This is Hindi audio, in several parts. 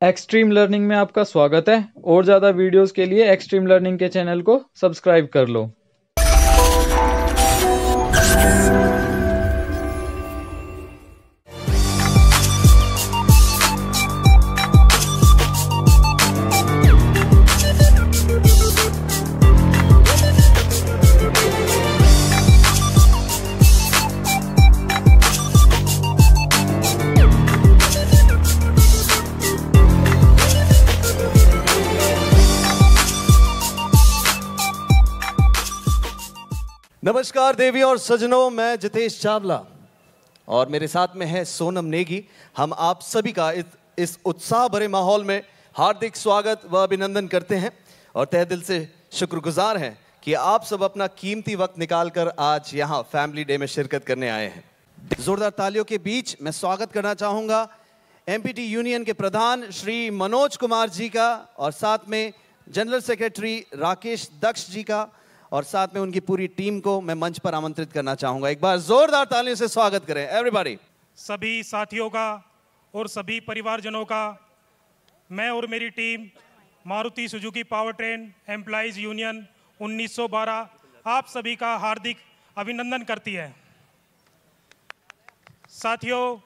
एक्सट्रीम लर्निंग में आपका स्वागत है। और ज़्यादा वीडियोस के लिए एक्सट्रीम लर्निंग के चैनल को सब्सक्राइब कर लो। नमस्कार देवी और सजनों, मैं जितेश चावला और मेरे साथ में है सोनम नेगी। हम आप सभी का इस उत्साह भरे माहौल में हार्दिक स्वागत व अभिनंदन करते हैं और तहे दिल से शुक्रगुजार हैं कि आप सब अपना कीमती वक्त निकालकर आज यहाँ फैमिली डे में शिरकत करने आए हैं। जोरदार तालियों के बीच मैं स्वागत करना चाहूँगा एमपीटी यूनियन के प्रधान श्री मनोज कुमार जी का और साथ में जनरल सेक्रेटरी राकेश दक्ष जी का और साथ में उनकी पूरी टीम को मैं मंच पर आमंत्रित करना चाहूंगा। एक बार जोरदार तालियों से स्वागत करें एवरीबॉडी। सभी साथियों का और सभी परिवारजनों का मैं और मेरी team Maruti Suzuki power train employees union 1912 आप सभी का हार्दिक अभिनंदन करती है। साथियों,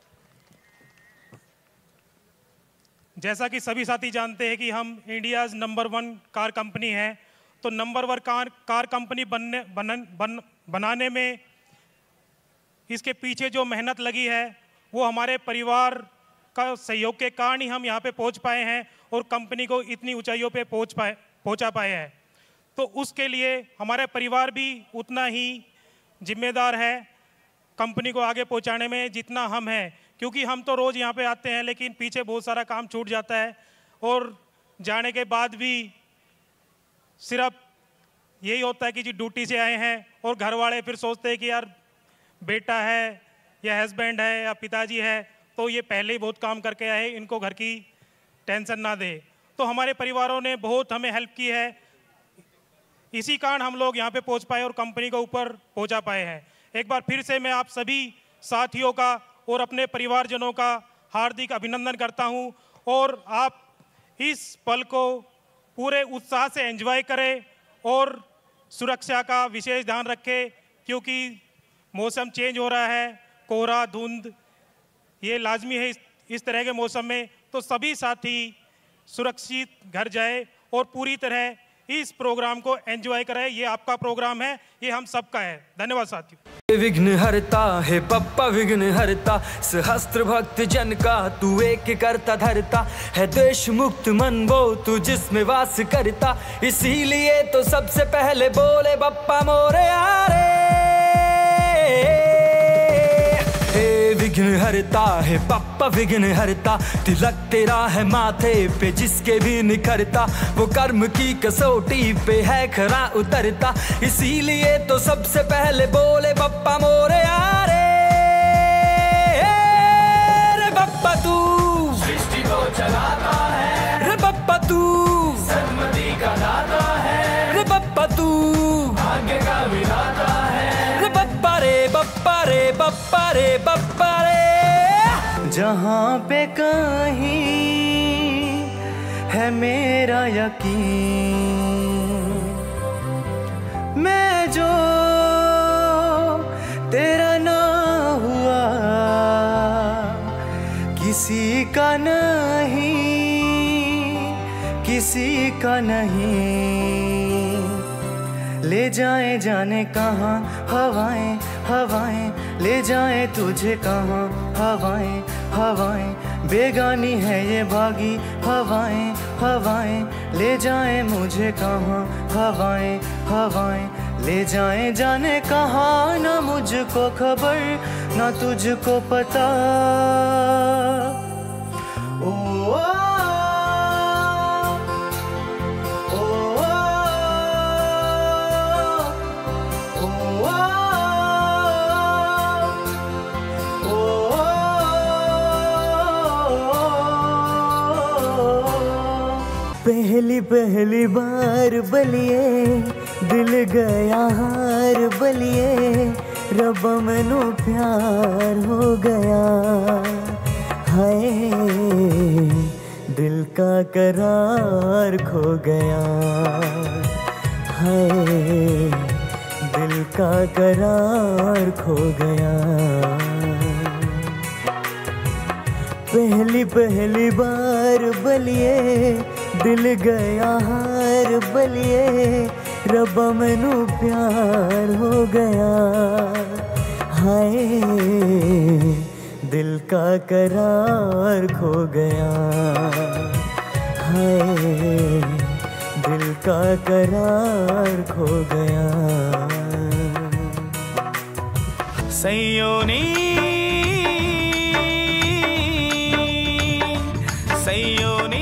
जैसा कि सभी साथी जानते हैं कि हम इंडियाज़ नंबर 1 कार कंपनी है, तो नंबर 1 कार कंपनी बनाने में इसके पीछे जो मेहनत लगी है वो हमारे परिवार का सहयोग के कारण ही हम यहाँ पे पहुँच पाए हैं और कंपनी को इतनी ऊंचाइयों पे पहुँचा पाए हैं। तो उसके लिए हमारे परिवार भी उतना ही जिम्मेदार है कंपनी को आगे पहुँचाने में जितना हम हैं, क्योंकि हम तो रोज़ यहाँ पे आते हैं लेकिन पीछे बहुत सारा काम छूट जाता है और जाने के बाद भी सिर्फ यही होता है कि जी ड्यूटी से आए हैं और घर वाले फिर सोचते हैं कि यार बेटा है या हस्बैंड है या पिताजी है तो ये पहले ही बहुत काम करके आए, इनको घर की टेंशन ना दे। तो हमारे परिवारों ने बहुत हमें हेल्प की है, इसी कारण हम लोग यहाँ पे पहुँच पाए और कंपनी को ऊपर पहुँचा पाए हैं। एक बार फिर से मैं आप सभी साथियों का और अपने परिवारजनों का हार्दिक अभिनंदन करता हूँ और आप इस पल को पूरे उत्साह से एंजॉय करें और सुरक्षा का विशेष ध्यान रखें, क्योंकि मौसम चेंज हो रहा है, कोहरा धुंध ये लाजमी है इस तरह के मौसम में। तो सभी साथी सुरक्षित घर जाए और पूरी तरह इस प्रोग्राम को एंजॉय करें। ये आपका प्रोग्राम है, ये हम सबका है। धन्यवाद साथियों। विघ्न हरता है पप्पा विघ्न हरता, सहस्त्र भक्त जन का तू एक करता धरता है। देश मुक्त मन वो तू जिसमें वास करता, इसीलिए तो सबसे पहले बोले बप्पा मोरे आरे। विघ्न हरता है पप्पा विघ्न हरता, तिलक तेरा है माथे पे जिसके भी निखरता, वो कर्म की कसौटी पे है खरा उतरता, इसीलिए तो सबसे पहले बोले बप्पा मोरे आरे। रे बप्पा तू सृष्टि को चलाता है, रे बप्पा तू सन्मति का दाता है, रे बप्पा तू भाग्य का विधाता है, रे बप्पा रे बप्पा रे बप्पा रे बप्पा रे। जहाँ पे कहीं है मेरा यकीन, मैं जो तेरा ना हुआ किसी का नहीं, किसी का नहीं। ले जाए जाने कहाँ हवाएं हवाएं, ले जाए तुझे कहाँ हवाएं हवाएं, बेगानी है ये भागी हवाएं हवाएं, ले जाए मुझे कहाँ हवाएं हवाएं, ले जाए जाने कहाँ ना मुझको खबर ना तुझको पता। पहली बार बलिए दिल गया हार बलिए, रब मैनू प्यार हो गया हाय। का करार खो गया, हाय दिल का करार खो गया। पहली पहली बार बलिए दिल गया हार बलिए, रब्बा मैनू प्यार हो गया, हाय दिल का करार खो गया, हाय दिल का करार खो गया। सैयोनी सैयोनी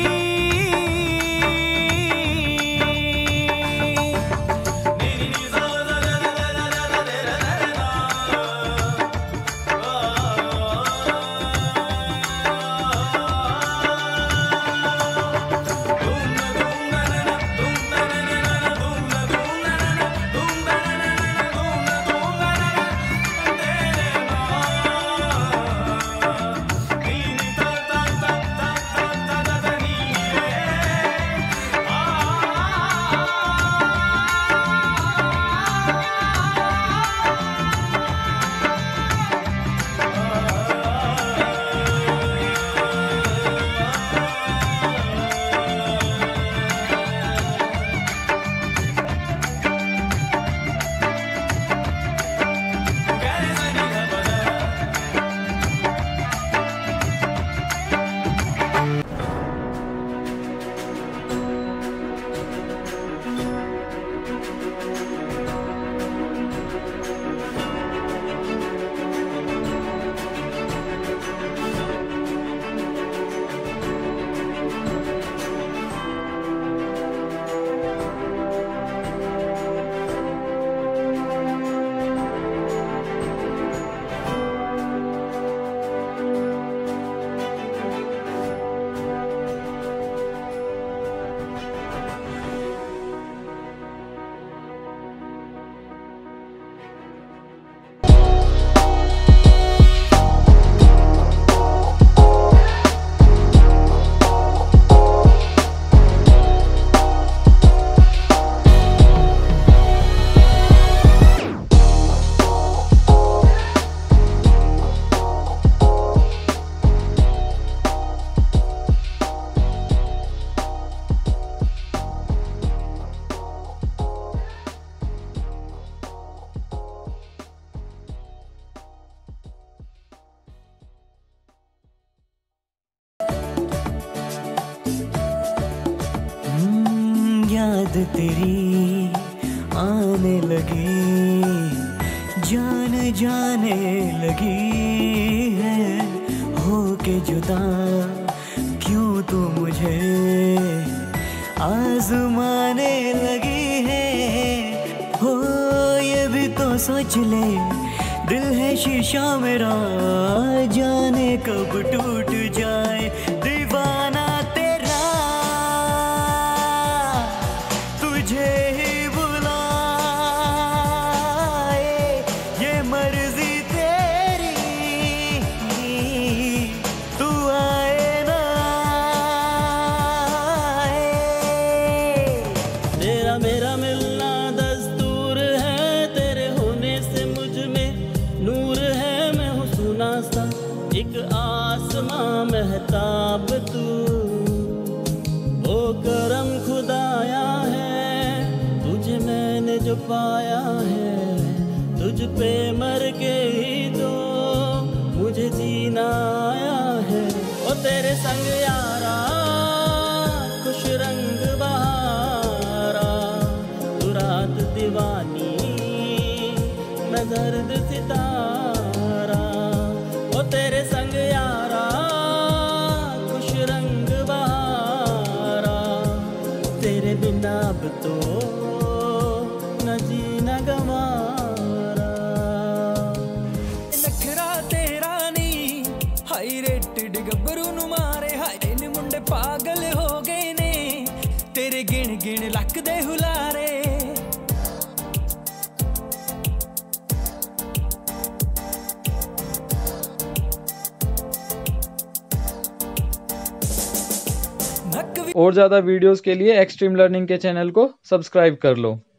याद तेरी आने लगी, जान जाने लगी है, होके जुदा क्यों तू मुझे आजमाने लगी है। हो ये भी तो सोच ले, दिल है शीशा मेरा, जाने कब टूट जाए दीवाना तेरा, तुझे ही बुलाए ये मर्जी तेरी, तू आए ना आए। तेरा मेरा मिलना दस्तूर है, तेरे होने से मुझ में नूर है, मैं हूँ सुना सा एक आसमां महताब तू, ओ करम खुदाया है तुझे मैंने जो पाया है, तुझ पे मर के ही तो मुझे जीना आया है। ओ तेरे संग यारा खुश रंग बहारा, तू रात दीवानी मैं दर्द सितारा, ओ तेरे संग यारा खुश रंग बहारा, तेरे बिना अब तो न जीना गवारा। नखरा तेरा नी हाई रेटेड गब्बरू नु मारे, हाय इन मुंडे पागल हो गए ने, तेरे गिण गिण लक दे हुलारे। नक और ज़्यादा वीडियोस के लिए एक्सट्रीम लर्निंग के चैनल को सब्सक्राइब कर लो।